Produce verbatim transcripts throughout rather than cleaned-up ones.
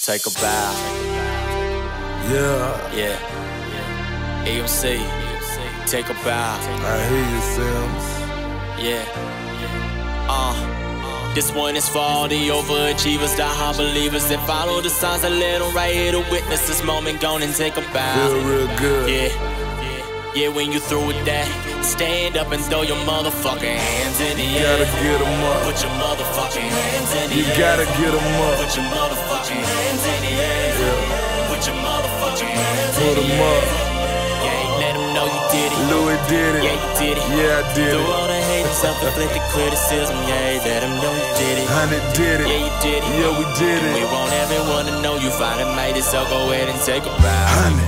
Take a bow. Yeah. Yeah. A M C. Take a bow. I hear you, Sims. Yeah. Uh. This one is for all the overachievers, the high believers that follow the signs. I let them right here to witness this moment. Go and take a bow. Feel real good. Yeah. Yeah, when you through with that, stand up and throw your motherfucking hands in the You air. gotta get them up. Put your motherfucking hands in the You air. gotta get them up. Put your motherfucking hands in the air. Yeah. Put your motherfucking hands Put in the them air. up. Yeah, let them know you did it. Louis did it. Yeah, you did it. Yeah, I did Through it. all the hate and self-inflicted criticism, yeah, let them know you did it. Honey did it. Yeah, you did it. Yeah, we did And we it. want everyone to know you finally made it, so go ahead and take a bow. Honey.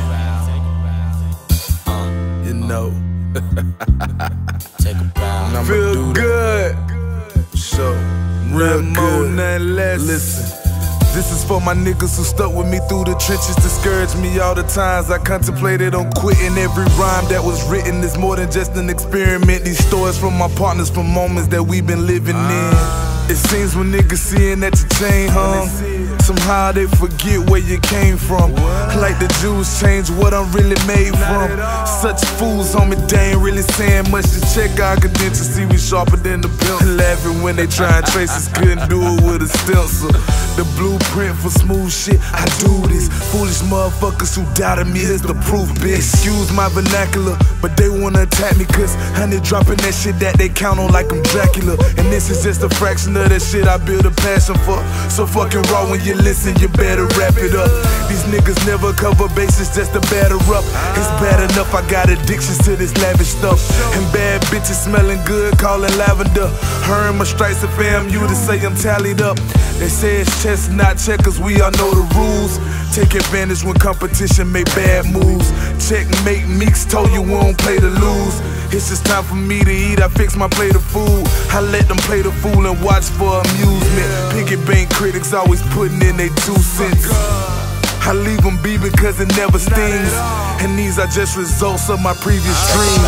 You know. Take a bow. And I'ma Feel do good. So, real Nothing good. more, Nothing less. Listen. This is for my niggas who stuck with me through the trenches, discouraged me all the times I contemplated on quitting. Every rhyme that was written is more than just an experiment. These stories from my partners from moments that we've been living in. It seems when niggas seeing that your chain hung, somehow they forget where you came from. Like the Jews change what I'm really made from. Such fools, homie, they ain't really saying much. To check our credentials, see we sharper than the belt. Laughing when they try and trace us, couldn't do it with a stencil. The blueprint for smooth shit, I do this. Foolish motherfuckers who doubted me is the proof, bitch. Excuse my vernacular, but they wanna attack me, cause honey dropping that shit that they count on like I'm Dracula. And this is just a fraction of that shit I build a passion for. So fucking raw when you listen, you better wrap it up. These niggas never cover bases just to batter up. It's bad enough I got addictions to this lavish stuff. And bad bitches smelling good, calling lavender. Her and my stripes of fam, you to say I'm tallied up. They say it's chess, not checkers, we all know the rules. Take advantage when competition make bad moves. Checkmate, Meeks told you we won't play to lose. It's just time for me to eat, I fix my plate of food. I let them play the fool and watch for amusement. Piggy bank critics always putting in their two cents. I leave them be because it never stings. And these are just results of my previous dreams.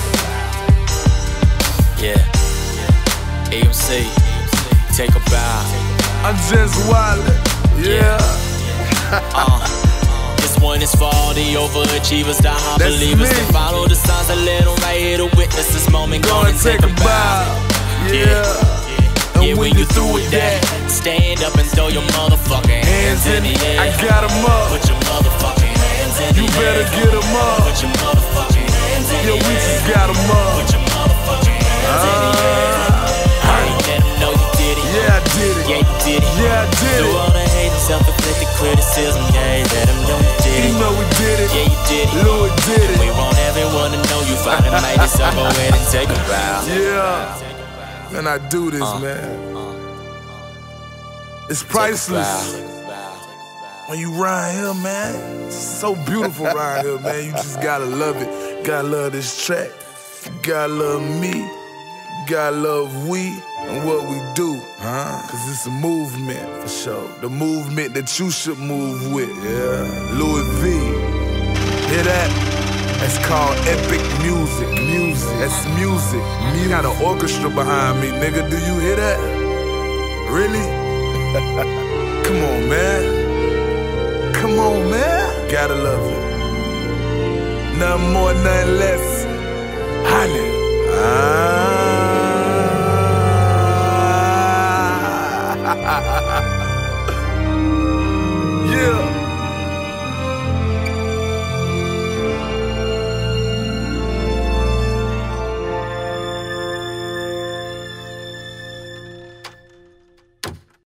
Yeah. A M C, take a bow. I'm just wildin', yeah. Uh, this one is for all the overachievers, the high That's believers me. that follow the signs. I let them right here to witness this moment. Go and take a bow. Yeah. Yeah, when you through with that, stand up and throw your motherfucking hands in the air. I got 'em up. Put your motherfucking hands in the You air. better get 'em up. Put your motherfucking hands in Yo, the we air. just got 'em up. Put your motherfucking hands in the air. I ain't let them know you did it. Yeah, I did it. Yeah, you did it. Yeah, I did Through it. all the hate and self-inflicted criticism, yeah, let them know you did You it. know we did it. Yeah, you did it. Louis did We it. want everyone to know you finally made it, so go ahead and take a bow. Yeah. Man, I do this, man. It's priceless. When you ride here, man, it's so beautiful around here, man. You just gotta love it. Gotta love this track. You gotta love me. You gotta love we and what we do. Huh? Cause it's a movement, for sure. The movement that you should move with. Yeah. Louis V. Hear that? That's called epic music. Music. That's music. You got an orchestra behind me, nigga. Do you hear that? Really? Come on, man. Come on, man. Gotta love it. Nothing more, nothing less. Honey. Ah.